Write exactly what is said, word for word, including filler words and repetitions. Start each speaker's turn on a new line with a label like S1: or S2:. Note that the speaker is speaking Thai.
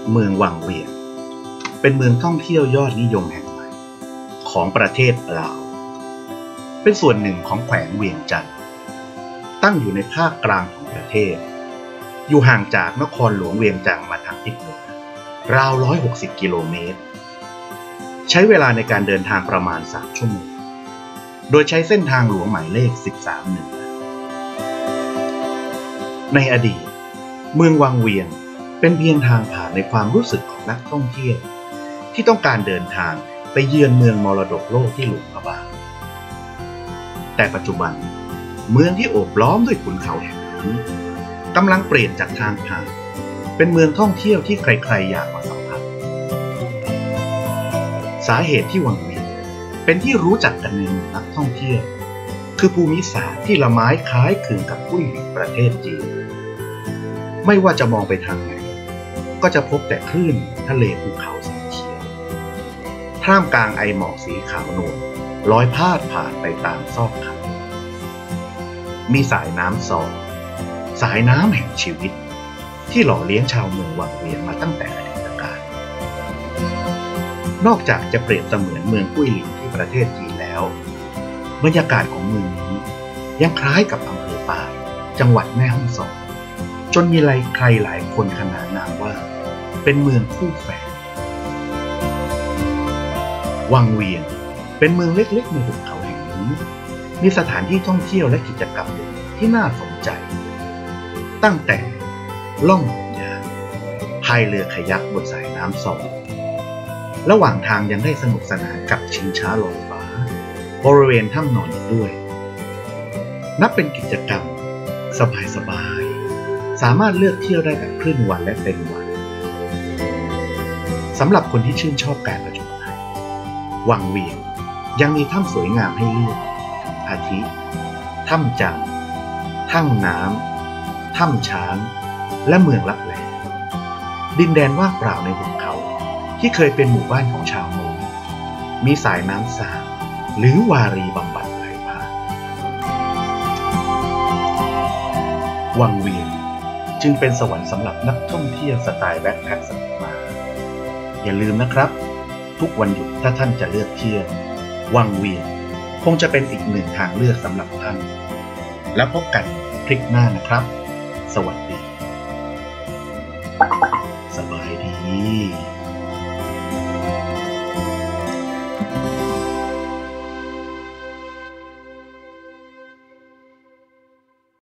S1: เมืองวังเวียงเป็นเมืองท่องเที่ยวยอดนิยมแห่งใหม่ของประเทศลาวเป็นส่วนหนึ่งของแขวงเวียงจันทร์ตั้งอยู่ในภาคกลางของประเทศอยู่ห่างจากนครหลวงเวียงจันทร์มาทางทิศเหนือราวหนึ่งร้อยหกสิบกิโลเมตรใช้เวลาในการเดินทางประมาณสามชั่วโมงโดยใช้เส้นทางหลวงหมายเลขสิบสามเหนือในอดีตเมืองวังเวียงเป็นเพียงทางผ่านในความรู้สึกของนักท่องเที่ยวที่ต้องการเดินทางไปเยือนเมืองมรดกโลกที่หลวงพระบางแต่ปัจจุบันเมืองที่โอบล้อมด้วยขุนเขาแห่งนี้กำลังเปลี่ยนจากทางผ่านเป็นเมืองท่องเที่ยวที่ใครๆอยากมาสัมผัสสาเหตุที่วังเวียงเป็นที่รู้จักกันในหมู่นักท่องเที่ยวคือภูมิศาสตร์ที่ละไม้คล้ายคลึงกับกุ้ยหลินประเทศจีนไม่ว่าจะมองไปทางไหนก็จะพบแต่คลื่นทะเลภูเขาสีเขียวท่ามกลางไอหมอกสีขาวนวลลอยพาดผ่านไปตามซอกเขามีสายน้ำซองสายน้ำแห่งชีวิตที่หล่อเลี้ยงชาวเมืองวังเวียงมาตั้งแต่อดีตกาลนอกจากจะเปรียบเสมือนเมืองกุ้ยหลินที่ประเทศจีนแล้วบรรยากาศของเมืองนี้ยังคล้ายกับอำเภอปายจังหวัดแม่ฮ่องสอนจนมีใครหลายคนขนานนามว่าเป็นเมืองคู่แฝดวังเวียงเป็นเมืองเล็กๆในหุบเขาแห่งนี้มีสถานที่ท่องเที่ยวและกิจกรรมที่น่าสนใจตั้งแต่ล่องเรือยางพายเรือคายักบนสายน้ำซองระหว่างทางยังได้สนุกสนานกับชิงช้าลอยฟ้าบริเวณถ้ำนอนอีกด้วยนับเป็นกิจกรรมสบายๆสามารถเลือกเที่ยวได้แบบครึ่งวันและเต็มวันสำหรับคนที่ชื่นชอบการผจญภัยวังเวียงยังมีถ้ำสวยงามให้เลือกอาทิถ้ำจังถ้ำน้ำถ้ำช้างและเมืองลับแลดินแดนว่างเปล่าในหุบเขาที่เคยเป็นหมู่บ้านของชาวมอญมีสายน้ำสาบหรือวารีบำบัดไหลผ่านวังเวียงจึงเป็นสวรรค์สำหรับนักท่องเที่ยวสไตล์แบ็คแพ็คสมัยใหม่อย่าลืมนะครับทุกวันหยุดถ้าท่านจะเลือกเที่ยววังเวียงคงจะเป็นอีกหนึ่งทางเลือกสำหรับท่านแล้วพบกันคลิปหน้านะครับสวัสดีสบายดี